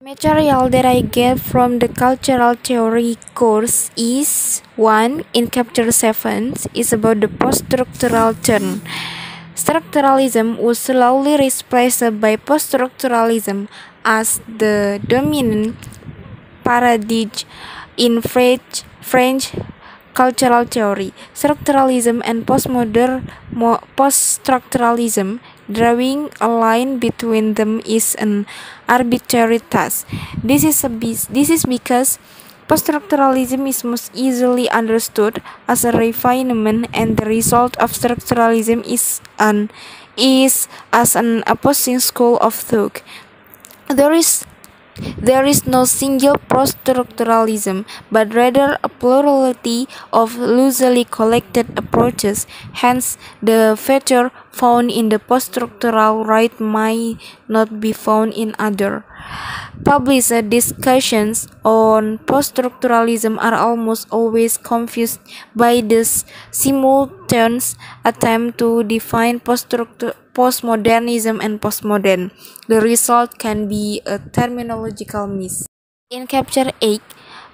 Material that I get from the cultural theory course is one in chapter 7 is about the post-structural turn. Structuralism was slowly replaced by post-structuralism as the dominant paradigm in French cultural theory. Structuralism and post-structuralism, drawing a line between them is an arbitrary task. This is because post-structuralism is most easily understood as a refinement, and the result of structuralism is as an opposing school of thought. There is there is no single post-structuralism, but rather a plurality of loosely collected approaches. Hence, the feature found in the post-structural right might not be found in other. Published discussions on post-structuralism are almost always confused by this simultaneous attempt to define postmodernism and postmodern. The result can be a terminological miss. In Chapter 8,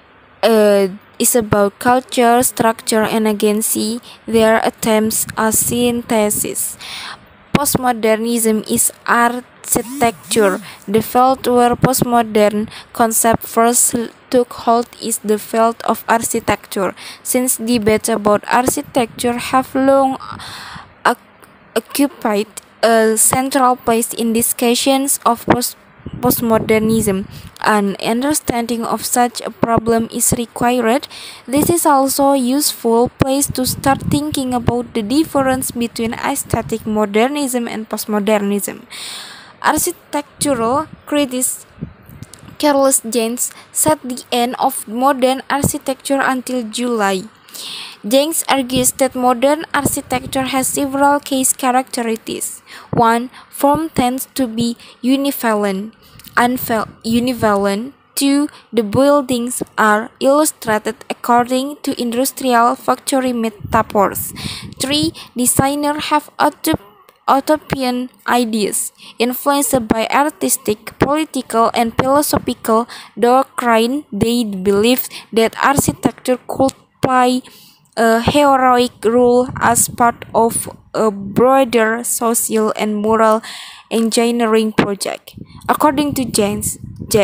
is about culture, structure, and agency. Their attempts are synthesis. Postmodernism is architecture. The field where postmodern concept first took hold is the field of architecture. Since debates about architecture have long occupied a central place in discussions of postmodernism. An understanding of such a problem is required. This is also a useful place to start thinking about the difference between aesthetic modernism and postmodernism. Architectural critic Carlos Janes set the end of modern architecture until July. James argues that modern architecture has several case characteristics. 1. Form tends to be univalent. 2. The buildings are illustrated according to industrial factory metaphors. 3. Designers have utopian ideas, influenced by artistic, political, and philosophical doctrine. They believed that architecture could play a heroic role as part of a broader social and moral engineering project. According to James,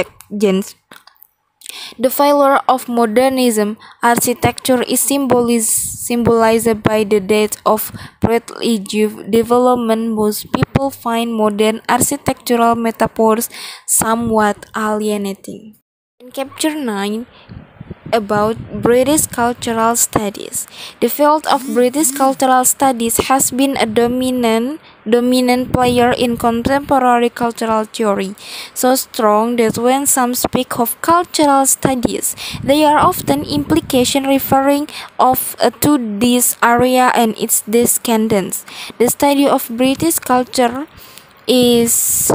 the failure of modernism architecture is symbolized by the death of breadth development. Most people find modern architectural metaphors somewhat alienating. In Chapter 9, about British cultural studies. The field of British cultural studies has been a dominant player in contemporary cultural theory, so strong that when some speak of cultural studies, they are often implication referring to this area and its descendants. The study of British culture is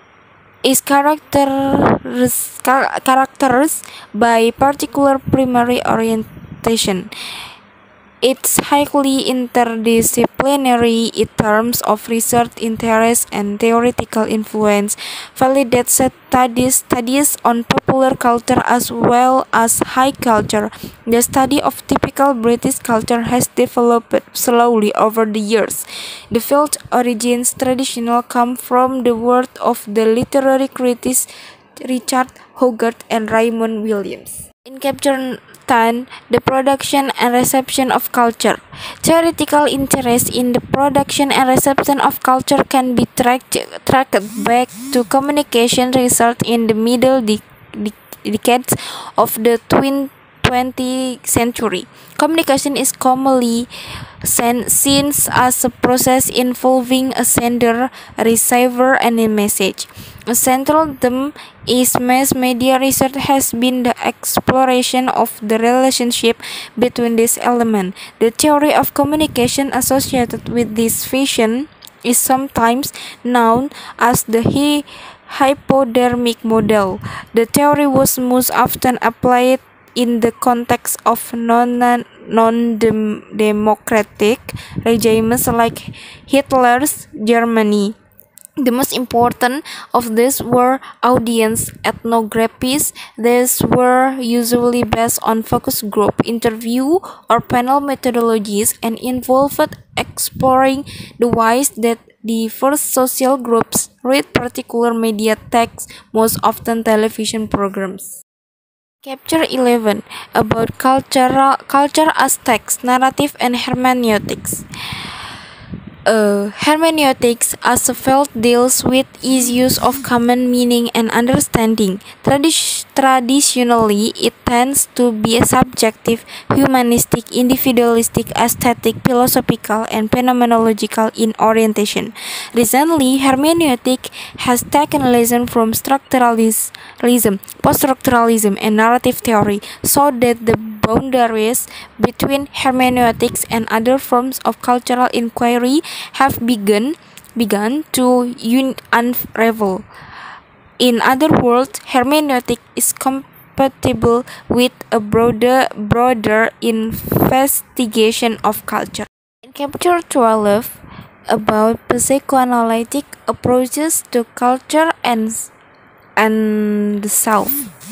characterized by particular primary orientation. It's highly interdisciplinary in terms of research interest and theoretical influence, validates studies on popular culture as well as high culture. The study of typical British culture has developed slowly over the years. The field's origins traditionally come from the work of the literary critics Richard Hogarth and Raymond Williams. In Chapter 10, the production and reception of culture. Theoretical interest in the production and reception of culture can be tracked back to communication research in the middle decades of the 20th century. Communication is commonly seen as a process involving a sender, a receiver, and a message. A central theme in mass media research has been the exploration of the relationship between these elements. The theory of communication associated with this vision is sometimes known as the hypodermic model. The theory was most often applied in the context of non-democratic regimes like Hitler's Germany. The most important of these were audience ethnographies. These were usually based on focus group interview or panel methodologies and involved exploring the ways that diverse social groups read particular media texts, most often television programs. Chapter 11 about culture as text, narrative, and hermeneutics. Hermeneutics as a field deals with issues of common meaning and understanding. Traditionally, it tends to be a subjective, humanistic, individualistic, aesthetic, philosophical, and phenomenological in orientation. Recently, hermeneutic has taken lessons from structuralism, post-structuralism, and narrative theory, so that the boundaries between hermeneutics and other forms of cultural inquiry have begun to unravel. In other words, hermeneutic is compatible with a broader investigation of culture. In chapter 12 about psychoanalytic approaches to culture and the self.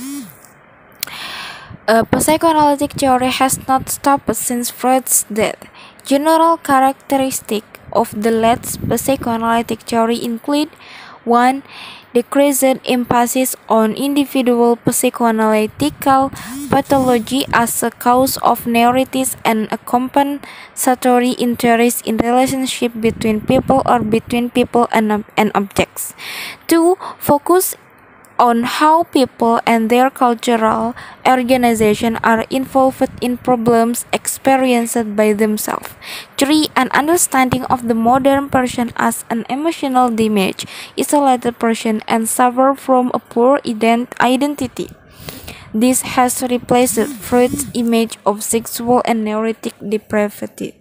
Psychoanalytic theory has not stopped since Freud's death. General characteristics of the late psychoanalytic theory include 1. Decreased emphasis on individual psychoanalytical pathology as a cause of neuritis and a compensatory interest in relationship between people or between people and objects. 2. Focus on how people and their cultural organization are involved in problems experienced by themselves. 3. An understanding of the modern person as an emotional damaged, isolated person and suffer from a poor identity. This has replaced Freud's image of sexual and neurotic depravity.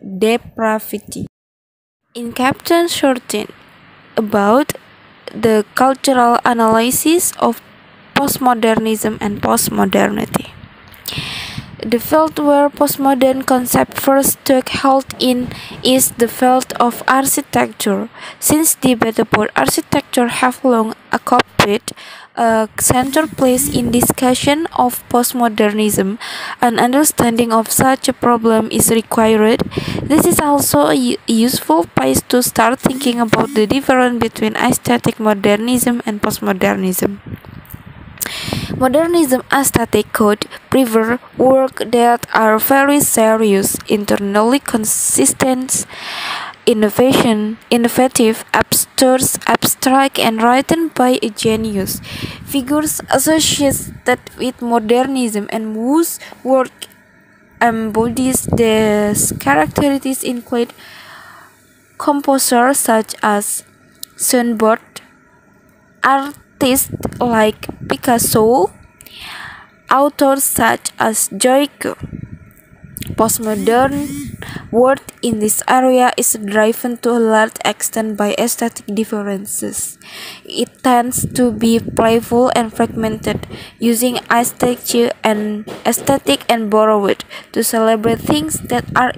In Chapter 13, about the cultural analysis of postmodernism and postmodernity. The field where postmodern concept first took hold in is the field of architecture. Since debate about architecture have long occupied a central place in discussion of postmodernism, an understanding of such a problem is required. This is also a useful place to start thinking about the difference between aesthetic modernism and postmodernism. Modernism aesthetic could prefer work that are very serious, internally consistent, innovative, abstract, and written by a genius. Figures associated with modernism and whose work embodies these characteristics include composers such as Schoenberg, artists like Picasso, authors such as Joyce. Postmodern work in this area is driven to a large extent by aesthetic differences. It tends to be playful and fragmented, using aesthetic and borrowed to celebrate things that are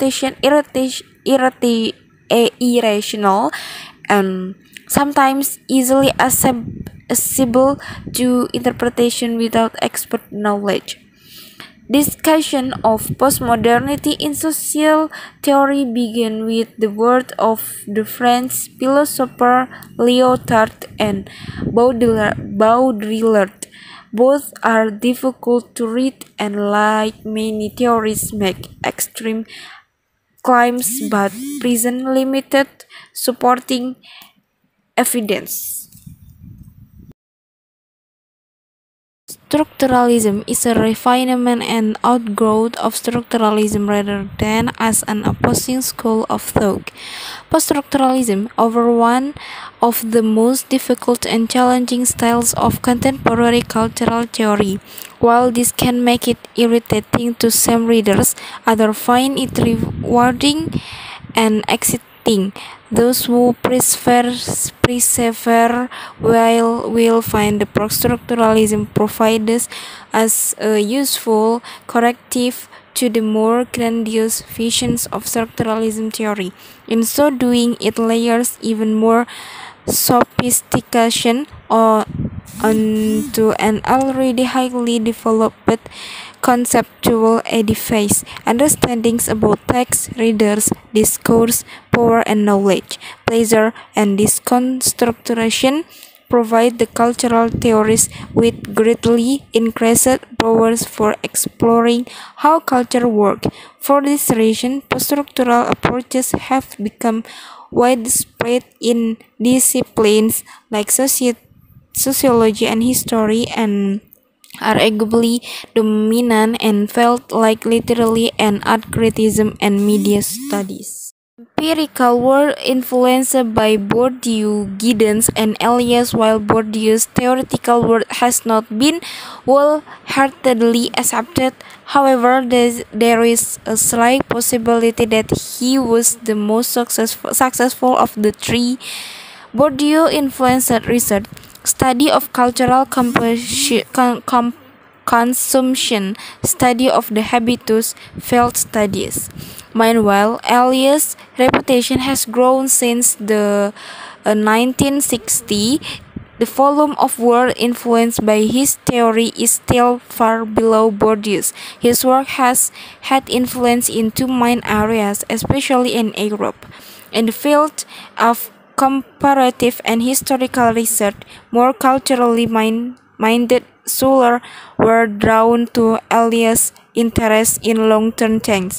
irrational and sometimes easily accessible to interpretation without expert knowledge. Discussion of postmodernity in social theory began with the work of the French philosopher Lyotard and Baudrillard. Both are difficult to read and, like many theories, make extreme claims but present limited supporting evidence. Structuralism is a refinement and outgrowth of structuralism rather than as an opposing school of thought. Post-structuralism offers one of the most difficult and challenging styles of contemporary cultural theory. While this can make it irritating to some readers, others find it rewarding and exciting. Those who persevere will find the post-structuralism provides as a useful corrective to the more grandiose visions of structuralism theory. In so doing, it layers even more sophistication onto an already highly developed conceptual edifice. Understandings about text, readers, discourse, power and knowledge, pleasure, and disconstruction provide the cultural theorists with greatly increased powers for exploring how culture works. For this reason, post-structural approaches have become widespread in disciplines like sociology and history, and are arguably dominant in fields like literary and art criticism and media studies. Empirical work influenced by Bourdieu, Giddens, and Elias, while Bourdieu's theoretical work has not been wholeheartedly accepted. However, there is a slight possibility that he was the most successful of the three. Bourdieu influenced research, study of cultural consumption, study of the habitus, field studies. Meanwhile, Elias' reputation has grown since the 1960s. The volume of work influenced by his theory is still far below Bourdieu's. His work has had influence in two main areas, especially in Europe. In the field of comparative and historical research, more culturally minded scholars were drawn to Elias' interest in long-term change.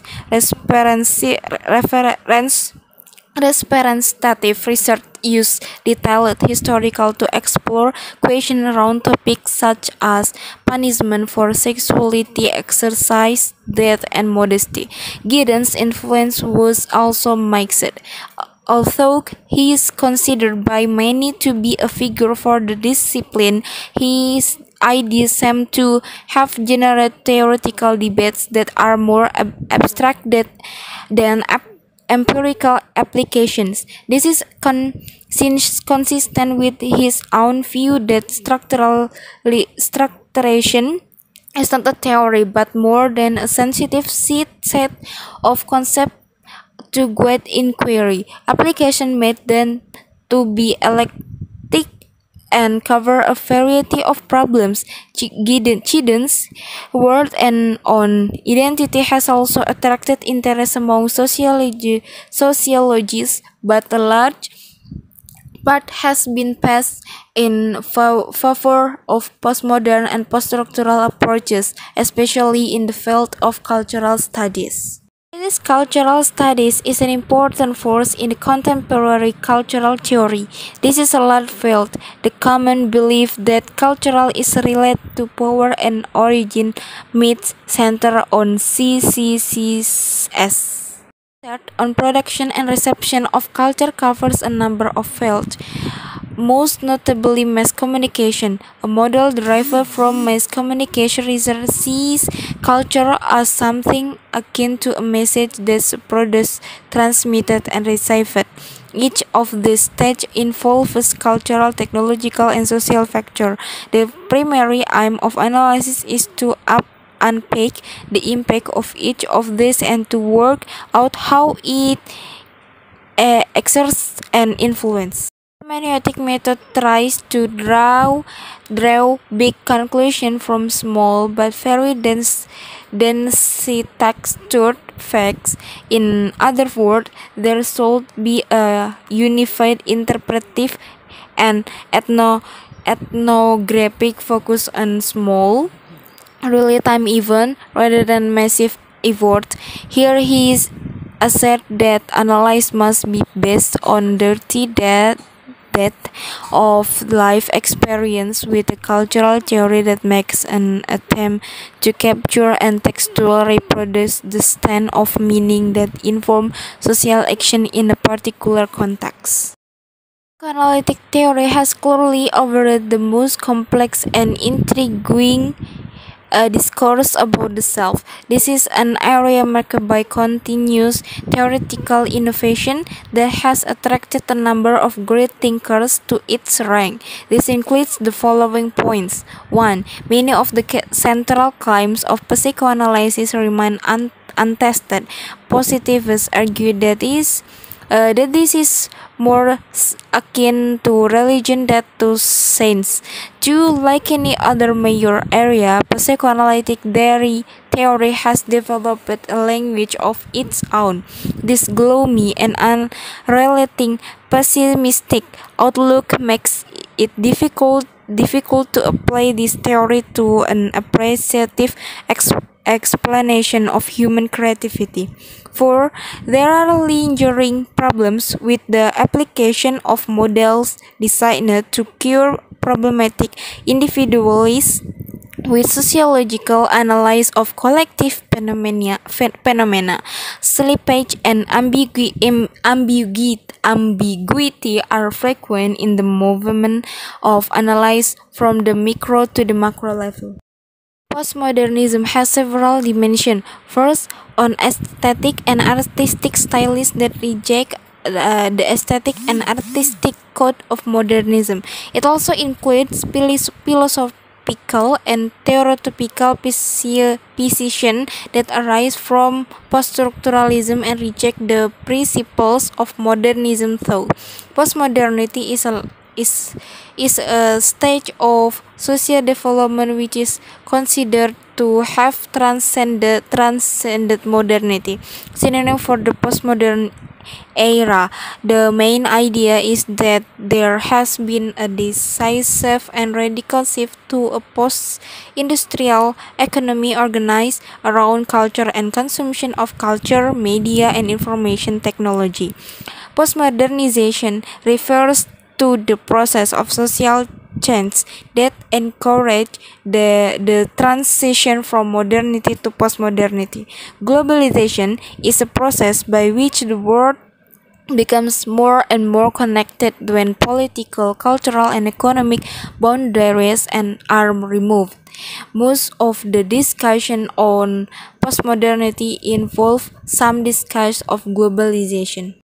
Referentative research use detailed historical to explore questions around topics such as punishment for sexuality, exercise, death, and modesty. Giddens' influence was also mixed. Although he is considered by many to be a figure for the discipline, his ideas seem to have generated theoretical debates that are more abstract than empirical applications. This is consistent with his own view that structuration is not a theory but more than a sensitive set of concepts to guide inquiry. Application made then to be eclectic and cover a variety of problems. Giddens' work and on identity has also attracted interest among sociologists, but a large part has been passed in favor of postmodern and post-structural approaches, especially in the field of cultural studies. This cultural studies is an important force in the contemporary cultural theory. This is a large field. The common belief that cultural is related to power and origin myths center on CCCS. Research on production and reception of culture covers a number of fields, most notably mass communication. A model derived from mass communication research sees culture as something akin to a message that's produced, transmitted, and received. Each of these stages involves cultural, technological, and social factors. The primary aim of analysis is to unpack the impact of each of these and to work out how it exerts an influence. Hermeneutic method tries to draw big conclusions from small but very densely textured facts. In other words, there should be a unified interpretive and ethnographic focus on small, real-time event rather than massive effort. Here he is assert that analysis must be based on dirty depth of life experience with a cultural theory that makes an attempt to capture and textually reproduce the stand of meaning that inform social action in a particular context. Psychoanalytic theory has clearly overlaid the most complex and intriguing discourse about the self. This is an area marked by continuous theoretical innovation that has attracted a number of great thinkers to its rank. This includes the following points. 1. Many of the central claims of psychoanalysis remain untested. Positivists argue that that this is more akin to religion than to science. Too, like any other major area, psychoanalytic theory has developed a language of its own. This gloomy and unrelenting pessimistic outlook makes it difficult to apply this theory to an appreciative explanation of human creativity. For there are lingering problems with the application of models designed to cure problematic individualism with sociological analysis of collective phenomena, slippage and ambiguity are frequent in the movement of analysis from the micro to the macro level. Postmodernism has several dimensions. First, on aesthetic and artistic stylists that reject the aesthetic and artistic code of modernism. It also includes philosophical and theoretical positions that arise from post-structuralism and reject the principles of modernism thought. Postmodernity is a stage of social development which is considered to have transcended modernity. Synonym for the postmodern era. The main idea is that there has been a decisive and radical shift to a post-industrial economy organized around culture and consumption of culture, media, and information technology. Postmodernization refers to the process of social change that encourage the transition from modernity to postmodernity. Globalization is a process by which the world becomes more and more connected when political, cultural, and economic boundaries are removed. Most of the discussion on postmodernity involve some discussion of globalization.